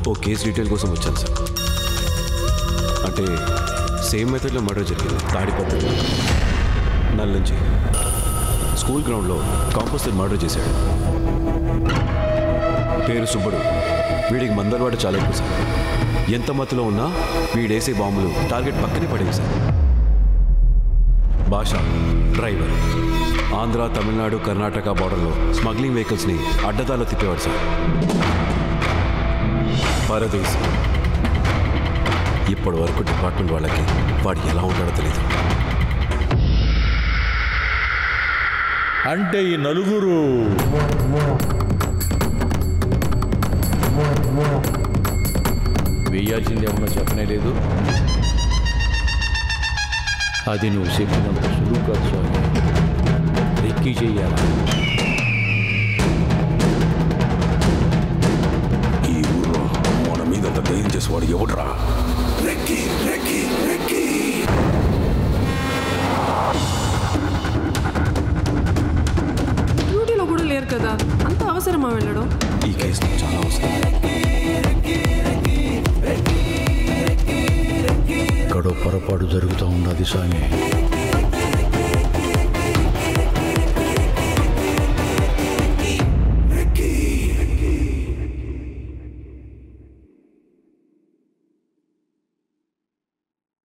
ఓ case detail కోసం వచ్చాను sir. అంటే సేమ్ మెథడ్లో మర్డర్ జరిగింది. తాడిపత్రి నల్లంచి స్కూల్ గ్రౌండ్లో కాంపోస్టర్ మర్డర్ చేశాడు. పేరు సుబ్బడు. వీడికి మందలవాడు చాలా ఎక్కువ సార్. ఎంత మత్తులో ఉన్నా వీడేసే బాంబులు టార్గెట్ పక్కనే పడేవి సార్. భాష డ్రైవర్. ఆంధ్ర, తమిళనాడు, కర్ణాటక బార్డర్లో స్మగ్లింగ్ వెహికల్స్ని అడ్డదాలో తిప్పేవాడు సార్. పరదేశ్. ఇప్పటి వరకు డిపార్ట్మెంట్ వాళ్ళకి వాడు ఎలా ఉంటాడో తెలియదు. అంటే ఈ నలుగురు వేయాల్సింది ఏమన్నా చెప్పనే లేదు. అది నువ్వు చెప్పినంత సులువు కాదు స్వామి. రెక్కి చెయ్యాలి. ఈ ఊళ్ళో మన మీదంతా ధైర్యం చేసేవాడు ఎవడ్రా? Recce recce recce. డ్యూటీలో కూడా లేరు కదా, అంత అవసరమా వెళ్ళడం? ఈ కేసు చాలా అవసరం. ఎక్కడో పొరపాటు జరుగుతూ ఉన్నది స్వామి.